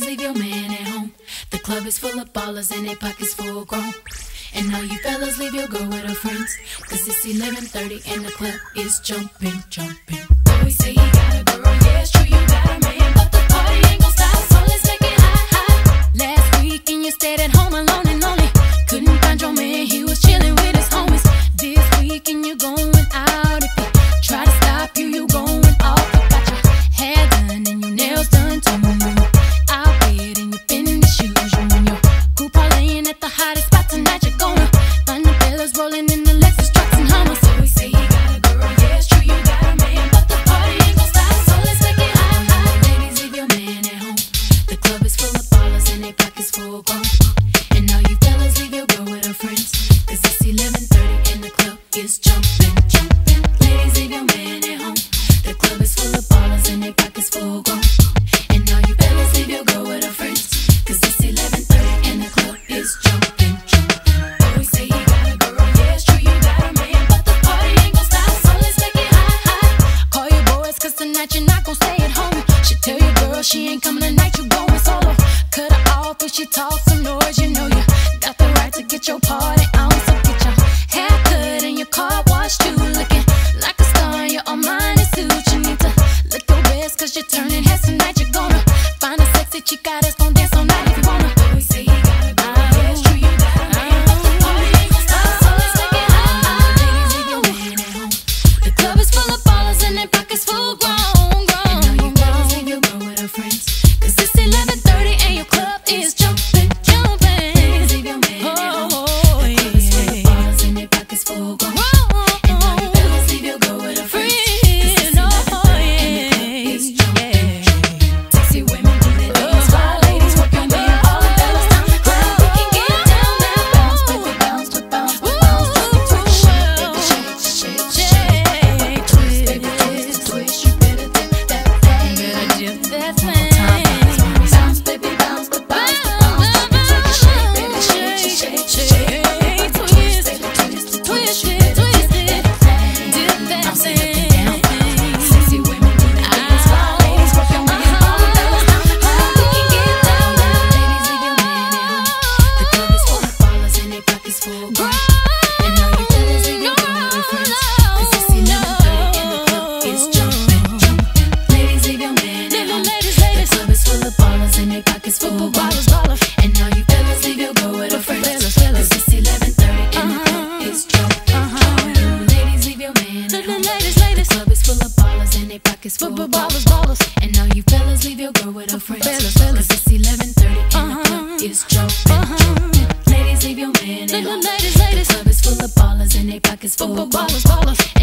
leave your man at home. The club is full of ballers and their pockets full grown. And all you fellas leave your girl with her friends, cause it's 11:30 and the club is jumping, jumping. Boys say you got a girl, yeah it's true you got a man, but the party ain't gon' stop, so let's make it hot, hot. Last weekend you stayed at home alone and lonely, couldn't find your man, he was chilling with his homies. This weekend you going out, if he try to stop you, you going off. You got your hair done and your nails done too. Outfit and your fitted shoes, you and your group parlaying at the hottest spot tonight. You're gonna find the fellas rolling in the Lexus trucks and Hummers. So we say you got a girl, yeah it's true you got a man, but the party ain't gon' stop, so let's make it hot, hot. Ladies, leave your man at home. The club is full of ballers and their pockets full grown. And all you fellas leave your girl with her friends, cause it's 11:30 and the club is jumping, jumping. Ladies, leave your man at home. The club is full of ballers and their pockets full grown. And all you fellas leave your girl with her friends, cause it's 11:30 and the club is jumping, jumping. Always say you got a girl, yeah it's true you got a man, but the party ain't gon' stop, so let's make it hot, hot. Call your boys cause tonight you're not gon' stay at home. She tell your girl she ain't coming tonight, you going solo. Cut her off if she talks some noise, you know you got the right to get your party on. So get your hair cut and your car washed too, looking like a star in your Armani suit. You need to look your best cause you're turning heads tonight. You're gonna find a sexy chica that's gon' dance all night if you wanna. Always say you got a girl, yeah it's true you got a man, but the party ain't gon' stop, so let's make it hot, hot. Ladies, leave your man at home. The club is full of ballers and their pockets full grown, grown. And all you fellas leave your girl with her friends, cause it's 11:30 and your club is jumping, jumping. Ladies, leave your man at home. The club is full of ballers and their pockets full grown. And all you fellas leave your girl with her friends, cause it's 11:30 and the club is jumping, jumping. Sexy women do their dance, fly ladies work your man, all the fellas down the crowd. We can get down now, bounce, baby, bounce, bounce, bounce, bounce. Twist, shake, baby, shake, shake, shake. Twist, baby, twist, twist. You better dip that thing. You better dip that thing. Bounce, baby, bounce, bounce, bounce. Shake, baby, shake, shake, shake. Twist, baby, twist, twist. You better dip that thing. Dip that thing. Sexy women do their dance, fly ladies work your man, all the fellas down the crowd. We can get down now, ladies, leave your man at home. The club is full of ballers and their pockets full grown. And all you fellas leave your girl with her friends, cause it's 11:30 and the club is jumping, jumping. Ladies, leave your man at home. The club is full of ballers and their pockets full grown. And all you fellas leave your girl with her friends, cause it's 11:30 and the club is jumping, jumping. Ladies, leave your man at home. The club is full of ballers and their pockets full grown. And all you fellas leave your girl with her friends, cause it's 11:30 and the club is jumping, jumping. Ladies, leave your man at home. The club is full of ballers and their pockets full grown.